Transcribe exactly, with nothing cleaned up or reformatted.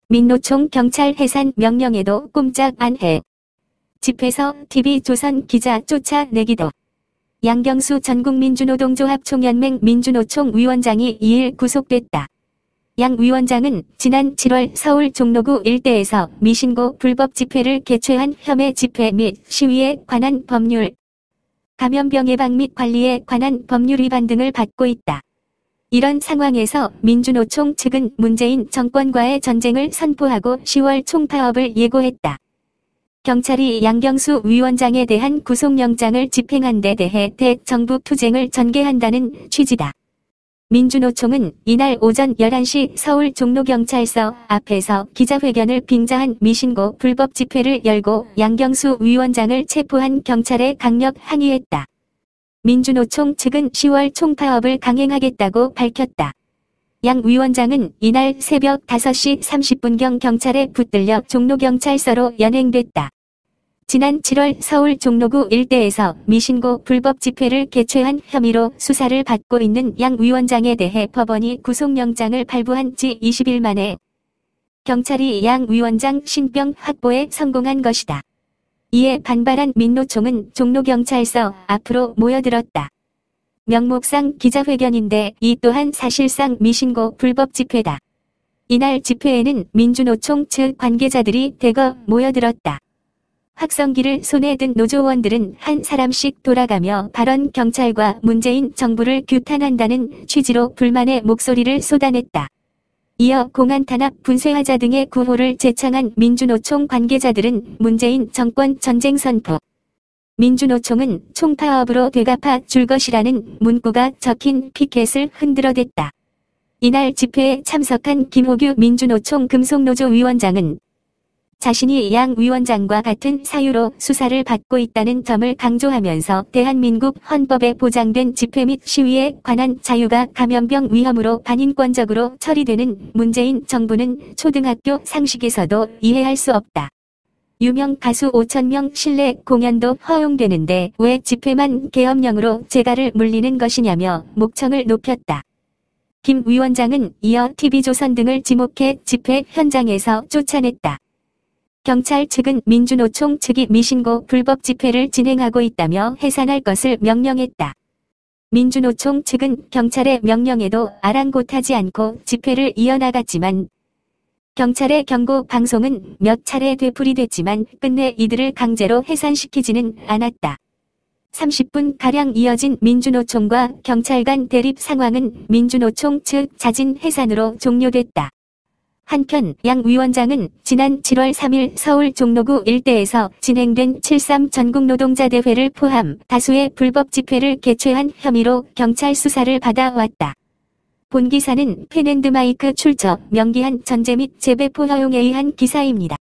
민노총 경찰 해산 명령에도 꼼짝 안 해. 집회서 티비조선 기자 쫓아내기도. 양경수 전국민주노동조합 총연맹 민주노총 위원장이 이 일 구속됐다. 양 위원장은 지난 칠월 서울 종로구 일대에서 미신고 불법 집회를 개최한 혐의 집회 및 시위에 관한 법률, 감염병 예방 및 관리에 관한 법률 위반 등을 받고 있다. 이런 상황에서 민주노총 측은 문재인 정권과의 전쟁을 선포하고 시월 총파업을 예고했다. 경찰이 양경수 위원장에 대한 구속영장을 집행한 데 대해 대정부 투쟁을 전개한다는 취지다. 민주노총은 이날 오전 열한 시 서울 종로경찰서 앞에서 기자회견을 빙자한 미신고 불법 집회를 열고 양경수 위원장을 체포한 경찰에 강력 항의했다. 민주노총 측은 시월 총파업을 강행하겠다고 밝혔다. 양 위원장은 이날 새벽 다섯 시 삼십 분경 경찰에 붙들려 종로경찰서로 연행됐다. 지난 칠월 서울 종로구 일대에서 미신고 불법 집회를 개최한 혐의로 수사를 받고 있는 양 위원장에 대해 법원이 구속영장을 발부한 지 이십 일 만에 경찰이 양 위원장 신병 확보에 성공한 것이다. 이에 반발한 민노총은 종로경찰서 앞으로 모여들었다. 명목상 기자회견인데 이 또한 사실상 미신고 불법 집회다. 이날 집회에는 민주노총 측 관계자들이 대거 모여들었다. 확성기를 손에 든 노조원들은 한 사람씩 돌아가며 발언 경찰과 문재인 정부를 규탄한다는 취지로 불만의 목소리를 쏟아냈다. 이어 공안 탄압 분쇄하자 등의 구호를 제창한 민주노총 관계자들은 문재인 정권 전쟁 선포, 민주노총은 총파업으로 되갚아 줄 것이라는 문구가 적힌 피켓을 흔들어댔다. 이날 집회에 참석한 김호규 민주노총 금속노조 위원장은 자신이 양 위원장과 같은 사유로 수사를 받고 있다는 점을 강조하면서 대한민국 헌법에 보장된 집회 및 시위에 관한 자유가 감염병 위험으로 반인권적으로 처리되는 문재인 정부는 초등학교 상식에서도 이해할 수 없다. 유명 가수 오천 명 실내 공연도 허용되는데 왜 집회만 계엄령으로 재갈을 물리는 것이냐며 목청을 높였다. 김 위원장은 이어 티비조선 등을 지목해 집회 현장에서 쫓아냈다. 경찰 측은 민주노총 측이 미신고 불법 집회를 진행하고 있다며 해산할 것을 명령했다. 민주노총 측은 경찰의 명령에도 아랑곳하지 않고 집회를 이어나갔지만 경찰의 경고 방송은 몇 차례 되풀이됐지만 끝내 이들을 강제로 해산시키지는 않았다. 삼십 분가량 이어진 민주노총과 경찰 간 대립 상황은 민주노총 측 자진 해산으로 종료됐다. 한편 양 위원장은 지난 칠월 삼일 서울 종로구 일대에서 진행된 칠삼 전국노동자대회를 포함 다수의 불법 집회를 개최한 혐의로 경찰 수사를 받아왔다. 본 기사는 펜앤드마이크 출처 명기한 전제 및 재배포 허용에 의한 기사입니다.